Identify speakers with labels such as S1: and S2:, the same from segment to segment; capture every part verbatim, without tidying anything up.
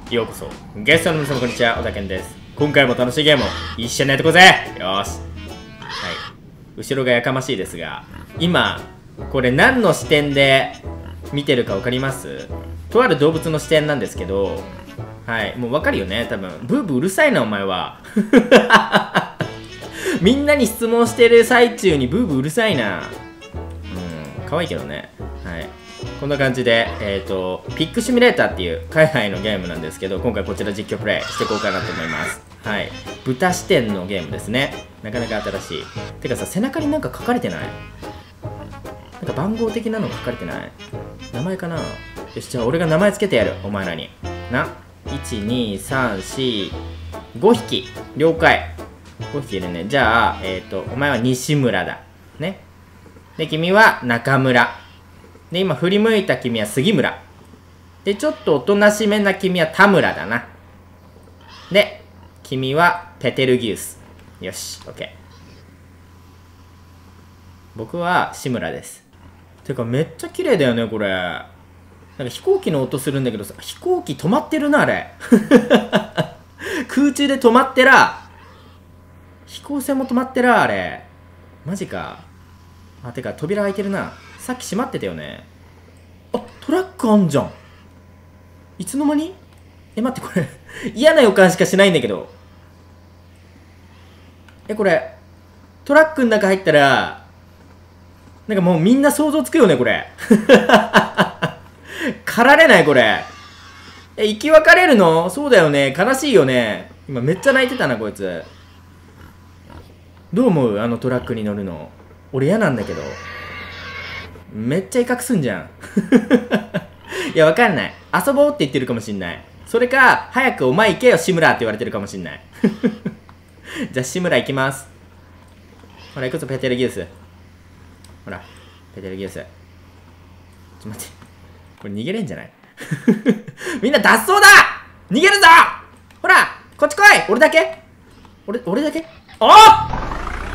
S1: ようこそ。ゲストの皆様こんにちは、小田健です。今回も楽しいゲームを一緒にやってこうぜ。よーし。はい。後ろがやかましいですが、今、これ何の視点で見てるか分かります？とある動物の視点なんですけど、はい、もう分かるよね、多分。ブーブーうるさいな、お前は。みんなに質問してる最中にブーブーうるさいな。うん、可愛いけどね。はい。こんな感じで、えっと、ピックシミュレーターっていう海外のゲームなんですけど、今回こちら実況プレイしていこうかなと思います。はい。豚視点のゲームですね。なかなか新しい。てかさ、背中になんか書かれてない？なんか番号的なの書かれてない？名前かな？よし、じゃあ俺が名前つけてやる。お前らに。な。いち、に、さん、し、ごひき。了解。ごひきいるね。じゃあ、えっと、お前は西村だ。ね。で、君は中村。で、今振り向いた君は杉村。で、ちょっとおとなしめな君は田村だな。で、君はペテルギウス。よし、オッケー。僕は志村です。てかめっちゃ綺麗だよね、これ。なんか飛行機の音するんだけどさ、飛行機止まってるな、あれ。空中で止まってら。飛行船も止まってら、あれ。マジか。あ、てか扉開いてるな。さっき閉まってたよね。あ、トラックあんじゃん。いつの間に？え、待って、これ嫌な予感しかしないんだけど。え、これトラックの中入ったらなんかもうみんな想像つくよね、これ。狩られないこれ。え、生き別れるの？そうだよね。悲しいよね。今めっちゃ泣いてたな、こいつ。どう思う？あのトラックに乗るの。俺嫌なんだけど。めっちゃ威嚇すんじゃん。いや、わかんない。遊ぼうって言ってるかもしんない。それか、早くお前行けよ、志村って言われてるかもしんない。じゃあ、志村行きます。ほら、行くぞ、ペテルギウス。ほら、ペテルギウス。ちょっと待って。これ逃げれんじゃない？みんな脱走だ！逃げるぞ！ほら、こっち来い！俺だけ？俺、俺だけ？あっ！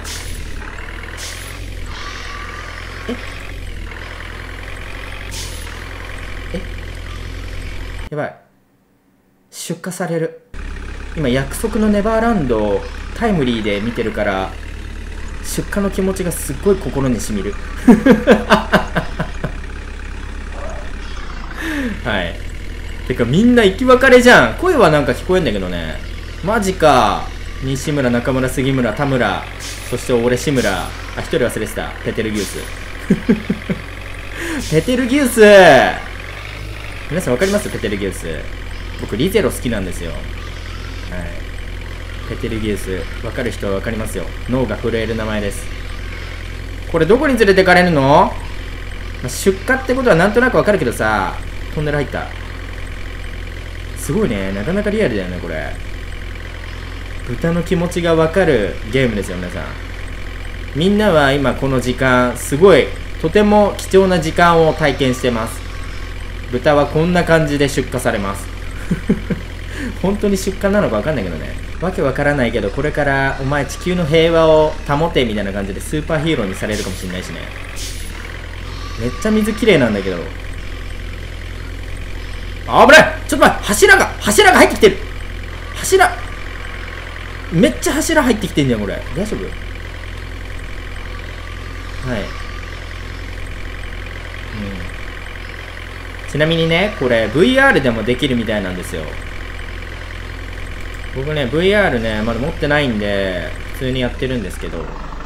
S1: やばい。出荷される。今約束のネバーランドをタイムリーで見てるから出荷の気持ちがすっごい心にしみる。はい。てかみんな生き別れじゃん。声はなんか聞こえんだけどね。マジか。西村、中村、杉村、田村、そして俺志村。あ、一人忘れてた。ペテルギウス。ペテルギウス。皆さん分かります？ペテルギウス。僕リゼロ好きなんですよ。はい。ペテルギウス分かる人は分かりますよ。脳が震える名前です。これどこに連れてかれるの？まあ、出荷ってことはなんとなく分かるけどさ。トンネル入った。すごいね。なかなかリアルだよねこれ。豚の気持ちが分かるゲームですよ皆さん。みんなは今この時間すごいとても貴重な時間を体験してます。豚はこんな感じで出荷されます。本当に出荷なのか分かんないけどね。わけわからないけど、これからお前地球の平和を保てみたいな感じでスーパーヒーローにされるかもしれないしね。めっちゃ水きれいなんだけど。あぶない！ちょっと待って、柱が柱が入ってきてる。柱めっちゃ柱入ってきてんじゃんこれ。大丈夫？はい。ちなみにね、これ ブイアール でもできるみたいなんですよ。僕ね、ブイアール ね、まだ持ってないんで、普通にやってるんですけど、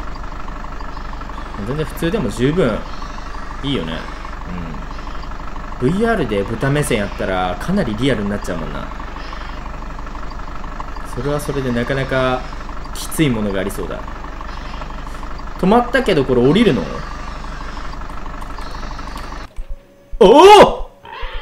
S1: 全然普通でも十分いいよね。うん。ブイアール で豚目線やったら、かなりリアルになっちゃうもんな。それはそれでなかなかきついものがありそうだ。止まったけど、これ降りるの？おお！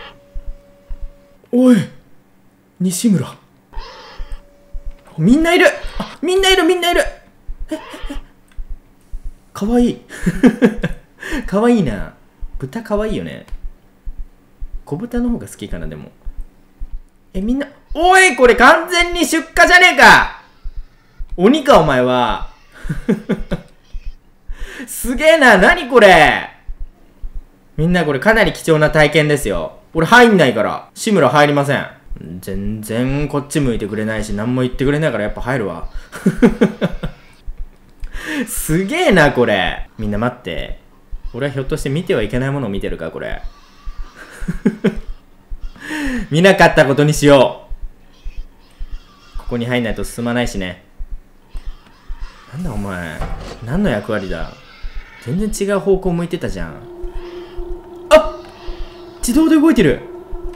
S1: おい、西村。みんないる。あ、みんないる、みんないる。え、え、え。かわいい。かわいいな。豚かわいいよね。小豚の方が好きかな、でも。え、みんな、おい、これ完全に出荷じゃねえか。鬼か、お前は。すげえな、なにこれ。みんなこれかなり貴重な体験ですよ。俺入んないから。志村入りません。 全然こっち向いてくれないし、何も言ってくれないからやっぱ入るわ。すげえな、これ。みんな待って。俺はひょっとして見てはいけないものを見てるか、これ。見なかったことにしよう。ここに入んないと進まないしね。なんだお前。何の役割だ。全然違う方向向いてたじゃん。あっ、自動で動いてる。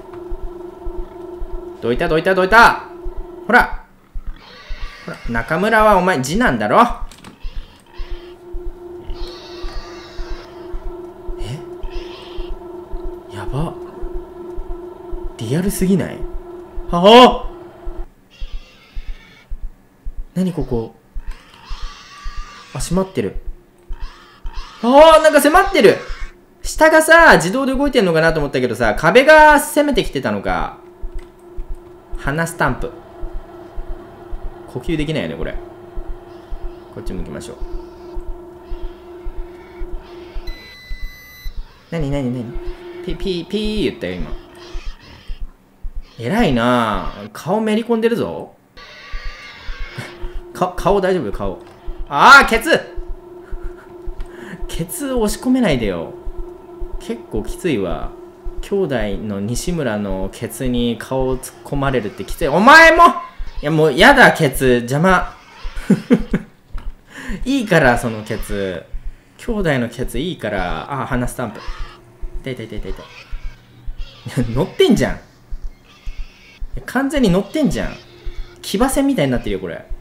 S1: どいたどいたどいた。ほら。ほら、中村はお前次男だろ。え？やば。リアルすぎない？はあ！何ここ？あ、閉まってる。ああ、なんか迫ってる。下がさ、自動で動いてんのかなと思ったけどさ、壁が攻めてきてたのか。鼻スタンプ。呼吸できないよね、これ。こっち向きましょう。なになになに？ピーピーピー言ったよ、今。偉いなぁ。顔めり込んでるぞ。か、顔大丈夫？顔。ああ、ケツケツ押し込めないでよ。結構きついわ。兄弟の西村のケツに顔を突っ込まれるってきつい。お前も！いやもうやだ、ケツ。邪魔。いいから、そのケツ。兄弟のケツいいから。あ、鼻スタンプ。痛い痛い痛い痛い痛い。乗ってんじゃん。完全に乗ってんじゃん。騎馬戦みたいになってるよ、これ。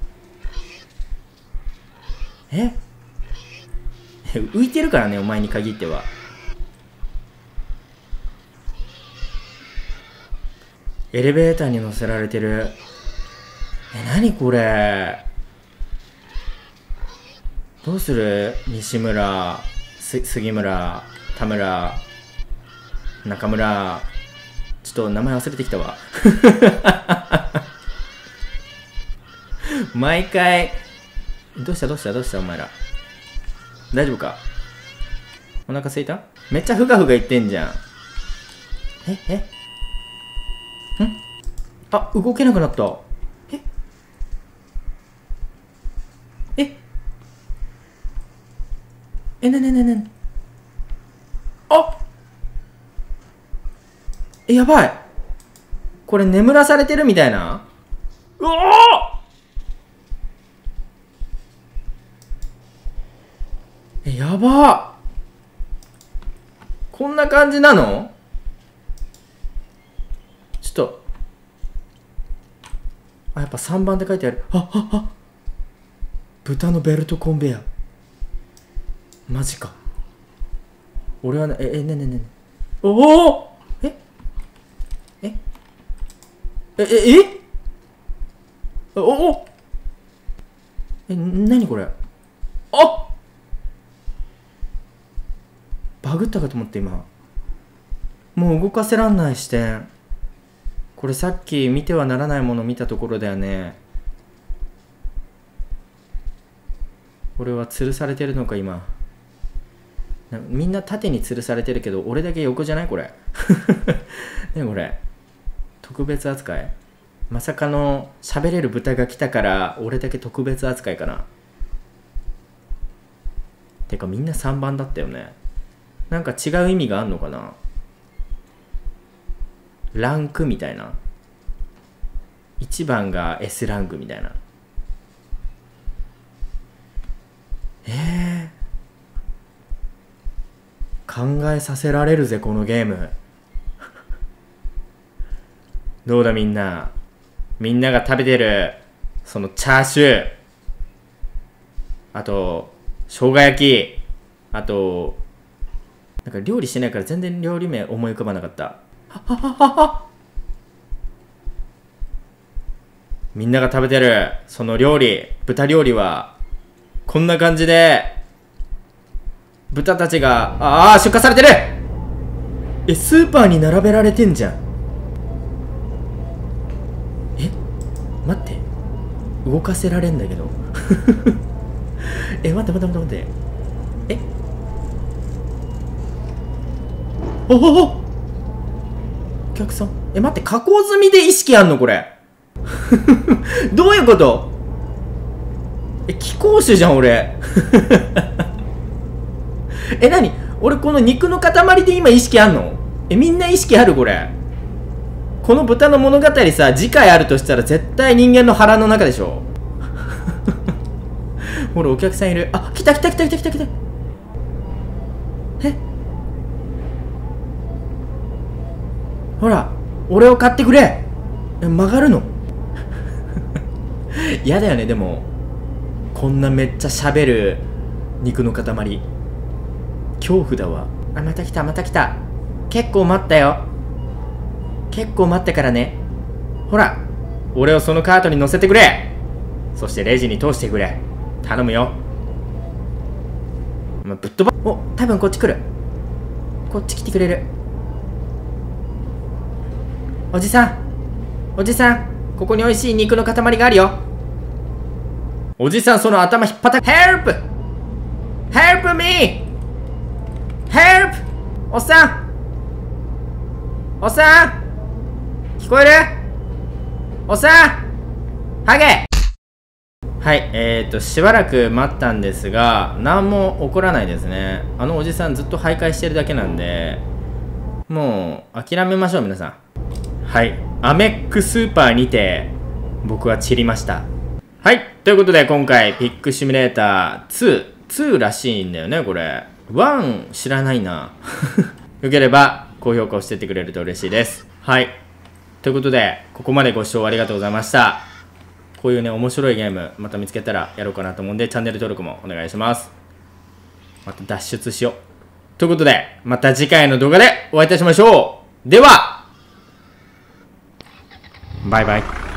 S1: え浮いてるからね、お前に限っては。エレベーターに乗せられてる。え、何これ。どうする？西村、す杉村、田村、中村。ちょっと名前忘れてきたわ。毎回、どうしたどうしたどうしたお前ら。大丈夫か？お腹すいた？めっちゃふがふが言ってんじゃん。ええんあ、動けなくなった。えええ、なになになにあえ、やばい。これ眠らされてるみたいな。うおーえ、やば。こんな感じなの？ちょっと。あ、やっぱさんばんって書いてある。あ、あ、あ。豚のベルトコンベヤ。マジか。俺はね、え、え、ねねねね。おおえええ、え、えおおえ、なにこれ？あバグったかと思って今。もう動かせらんない視点。これさっき見てはならないもの見たところだよね。俺は吊るされてるのか今。みんな縦に吊るされてるけど俺だけ横じゃないこれ。ねこれ特別扱い。まさかの喋れる豚が来たから俺だけ特別扱いかな。てかみんなさんばんだったよね。なんか違う意味があんのかな。ランクみたいな。いちばんが エス ランクみたいな。えー、考えさせられるぜこのゲーム。どうだみんな。みんなが食べてるそのチャーシュー、あと生姜焼き、あとなんか料理してないから全然料理名思い浮かばなかった。はははは。みんなが食べてるその料理、豚料理はこんな感じで豚たちがああ出荷されてる。え、スーパーに並べられてんじゃん。え、待って、動かせられんだけど。え、待って待って待って待って。えおおお客さんえ、待って、加工済みで意識あんのこれ。どういうこと？え、気功種じゃん、俺。え、なに？俺この肉の塊で今意識あんの？え、みんな意識あるこれ。この豚の物語さ、次回あるとしたら絶対人間の腹の中でしょ。ほら、お客さんいる。あ、来た来た来た来た来た来た。え？ほら、俺を買ってくれ。え、曲がるの？やだよね、でも。こんなめっちゃ喋る肉の塊。恐怖だわ。あ、また来た、また来た。結構待ったよ。結構待ってからね。ほら、俺をそのカートに乗せてくれ。そしてレジに通してくれ。頼むよ。ぶっ飛ば。お、多分こっち来る。こっち来てくれる。おじさん、おじさん、ここに美味しい肉の塊があるよ。おじさん、その頭引っ張った。ヘルプ！ヘルプミー！ヘルプ！おっさん！おっさん！聞こえる？おっさん！ハゲ！はい、えーと、しばらく待ったんですが、何も起こらないですね。あのおじさんずっと徘徊してるだけなんで、もう諦めましょう、皆さん。はい、アメックスーパーにて、僕は散りました。はい、ということで今回、ピックシミュレーターツー、ツーらしいんだよね、これ。ワン知らないな。よければ、高評価をしてってくれると嬉しいです。はい。ということで、ここまでご視聴ありがとうございました。こういうね、面白いゲーム、また見つけたらやろうかなと思うんで、チャンネル登録もお願いします。また脱出しよう。ということで、また次回の動画でお会いいたしましょう。では、バイバイ。